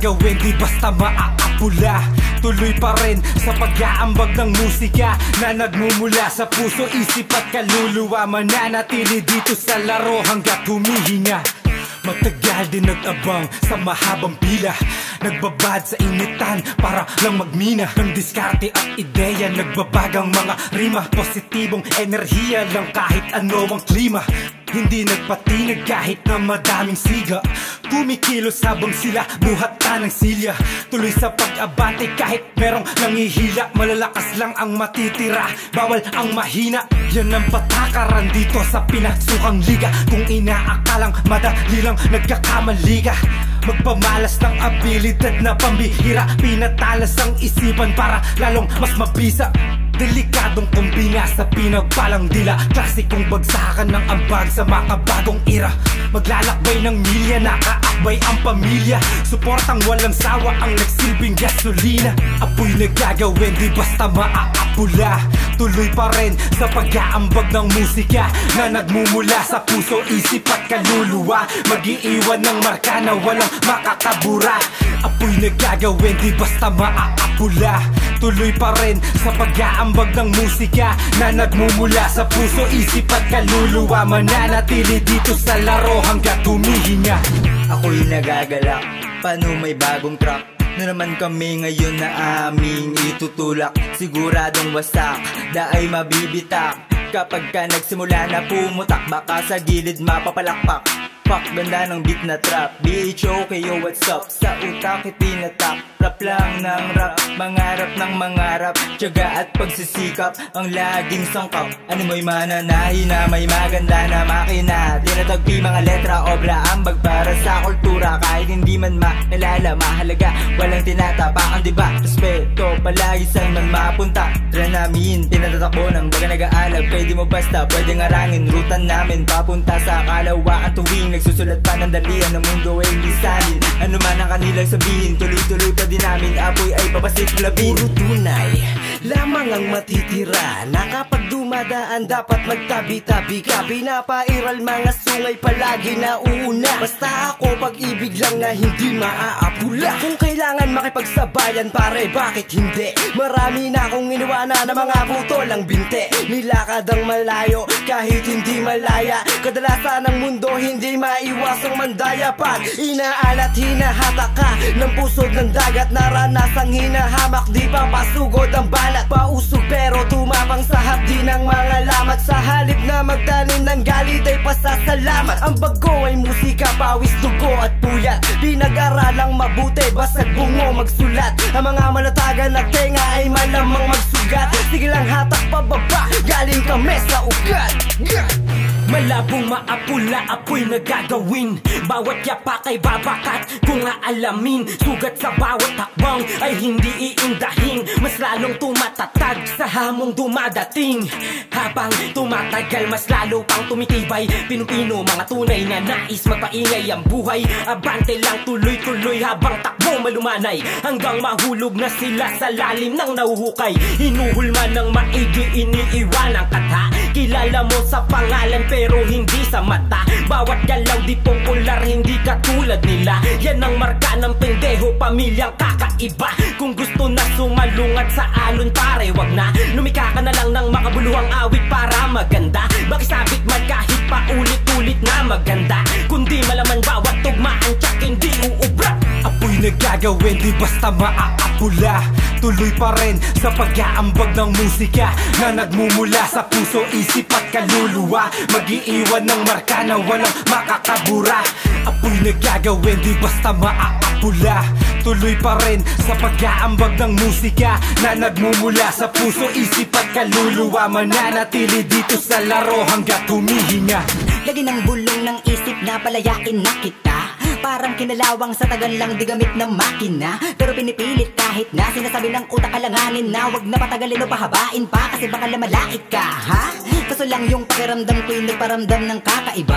gagawin, di basta maaapula. Tuloy pa rin sa pag-aambag ng musika na nagmumula sa puso, isip at kaluluwa. Mananatili dito sa laro hanggat humihinga. Matagal din nag-abang sa mahabang pila, nagbabad sa initan para lang magmina ng diskarte at ideya. Nagbabagang mga rima, positibong enerhiya lang kahit ano ang klima. Hindi nagpatinag kahit na madaming siga, kumikilos habang sila buhatan ng silya. Tuloy sa pag-abante kahit merong nangihila, malalakas lang ang matitira, bawal ang mahina. Yan ang patakaran dito sa pinasukang liga. Kung inaakalang madali lang nagkakamali ka, magpamalas ng abilidad na pambihira, pinatalas ang isipan para lalong mas mabisa. Delikadong kumbina sa pinagpalang dila, klasikong bagsakan ng ambag sa makabagong era. Maglalakbay ng milya, nakaakbay ang pamilya, suportang walang sawa ang nagsilbing gasolina. Apoy na gagawin, di basta maaapula. Tuloy pa rin sa pag-aambag ng musika na nagmumula sa puso, isip at kaluluwa. Mag-iiwan ng marka na walang makakabura. Apoy na gagawin, di basta maaapula. Tuloy pa rin sa pag-aambag ng musika na nagmumula sa puso, isip at kaluluwa. Mananatili dito sa laro hanggat humihinga. Ako'y nagagalak, paano may bagong track na naman kami ngayon na aming itutulak. Siguradong wasak, daay mabibitak kapag ka nagsimula na pumutak. Baka sa gilid mapapalakpak, fuck ganda ng beat na trap. BHOK yo what's up, sa utak itinatak. Rap lang ng rap, mangarap ng mangarap, tiyaga at pagsisikap ang laging sangkap. Ano mo'y mananahi na may maganda na makina, tinatagpi mga letra, obra, ambag para sa kultura. Kahit hindi man maalala, mahalaga, walang tinatapakan, diba? Respeto, palagi saan man mapunta. Tira namin, tinatatakbo ng baga nag-aalab. Pwede mo basta, pwede ngarangin, rutan namin papunta sa kalawaan. Tuwing nagsusulat pa ng dalihan ng mundo ay lisanin. Ano man ang kanilang sabihin, tuloy-tuloy pa din namin. Apoy ay papasit labin. Puro tunay lamang ang matitira, na kapag dumadaan dapat magtabi-tabi ka. Pinapairal mga sungay palagi na uuna. Basta ako pag-ibig lang na hindi maaapula. Kung kailangan makipagsabayan pare, bakit hindi? Marami na akong iniwanan na mga putol ang binte. Nilakad ang malayo kahit hindi malaya. Kadalasan ng mundo hindi maiwasang mandaya. Pag inaalat hinahatak ka ng pusod ng dagat, naranasang hinahamak, di pa pasugod ang balat. Pausog pero tumapang sa hapdi ng mga lamat. Sa halip na magtanim ng galit ay pasasalamat. Ang bago ay musika, pawis, dugo at puyat. Pinag-aralang mabuti, basag bungo magsulat. Ang mga malatagan na tenga ay malamang magsugat. Sige lang hatak pababa, galing kami sa ugat. Malabong maapula, apoy na gagawin. Bawat yapak ay babakat kung aalamin. Sugat sa bawat hakbang ay hindi iindahin. Mas lalong tumatatag sa hamong dumadating. Habang tumatagal, mas lalo pang tumitibay. Pinupino mga tunay na nais magpaingay ang buhay. Abante lang tuloy-tuloy habang takbo malumanay, hanggang mahulog na sila sa lalim ng nahuhukay. Hinuhulma ng maigi, iniiwan ang kata. Kilala mo sa pangalan pero hindi sa mata. Bawat galaw di popular, hindi katulad nila. Yan ang marka ng pendeho, pamilyang kakaiba. Kung gusto na sumalungat sa alon pare, wag na. Lumika ka na lang ng makabuluhang awit para maganda. Makisabit man kahit pa ulit-ulit na maganda. Kundi malaman bawat tugma ang tsak hindi uubra. Apoy na gagawin, di basta maaapula. Tuloy pa rin sa pag-aambag ng musika na nagmumula sa puso, isip at kaluluwa. Mag-iiwan ng marka na walang makakabura. Apoy na gagawin, di basta maaapula. Tuloy pa rin sa pag-aambag ng musika na nagmumula sa puso, isip at kaluluwa. Mananatili dito sa laro hanggat humihinga. Lagi ng bulong ng isip na palayain na kita. Parang kinalawang sa tagal lang di gamit ng makina. Pero pinipilit kahit na sinasabi ng utak alanganin na wag na patagalin o pahabain pa, kasi baka lamalait ka, ha? Kaso lang yung pakiramdam ko'y nagparamdam ng kakaiba.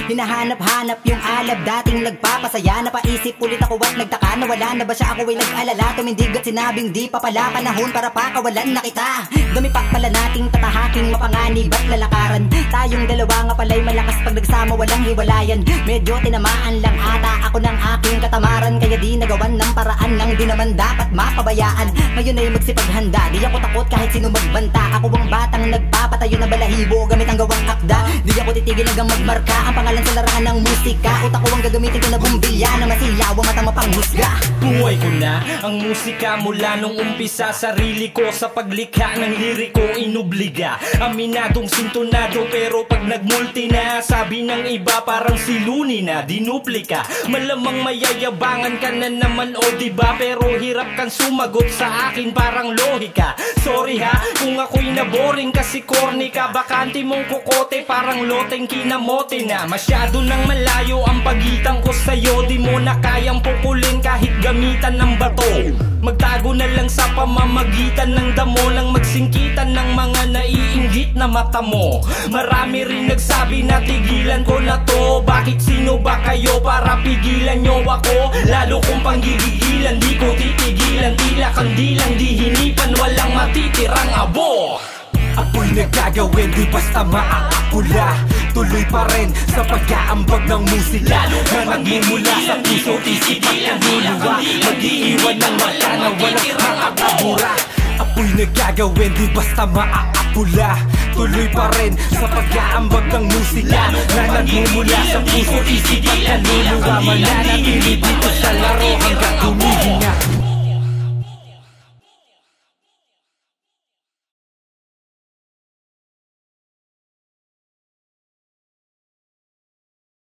Hinahanap-hanap yung alab, dating nagpapasaya. Napaisip ulit ako at nagtaka na wala na ba siya, ako ay nag-alala. Tumindig at sinabing di pa pala panahon para pakawalan na kita. Damipak pala nating tatahaking mapanganib at lalakaran. Tayong dalawa nga pala'y malakas pag nagsama walang hiwalayan. Medyo tinamaan lang ata ako ng aking katamaran, kaya di nagawan ng paraan nang di naman dapat mapabayaan. Ngayon ay magsipaghanda, di ako takot kahit sino magbanta. Ako ang batang nagpapatayo na balahibo gamit ang gawang akda. Di ako titigil hanggang magmarka ang pangalan sa larangan ng musika. Utak ko ang gagamitin ko na bumbilya na masilaw ang matang mapanghusga. Buhay ko na ang musika mula nung umpisa. Sarili ko sa paglikha ng liriko inubliga. Aminadong sintonado pero pag nagmulti na, sabi ng iba parang si Luni na dinuplika. Malamang mayayabangan ka na naman o diba, pero hirap kang sumagot sa akin parang lohika. Sorry ha kung ako'y naboring kasi corny ka. Bakante mong kukote parang loteng kinamote na. Masyado nang malayo ang pagitan ko sa'yo, di mo na kayang pukulin kahit gamitan ng bato. Magtago na lang sa pamamagitan ng damo, nang magsingkitan ng mga naiinggit na mata mo. Marami rin nagsabi na tigilan ko na to. Bakit sino ba kayo para pigilan nyo ako? Lalo kung panggigigilan di ko titigilan. Tila kandilang di hinipan, walang matitirang abo. Apoy nagagawin, di basta maaapula. Tuloy pa rin sa pag-aambag ng musika na nagmumula sa puso, isip at kaluluwa. Mag-iiwan ng mata na walang makakabura. Apoy nagagawin, di basta maaapula. Tuloy pa rin sa pag-aambag ng musika na nagmumula sa puso, isip at kaluluwa. Mananatili dito sa laro hanggang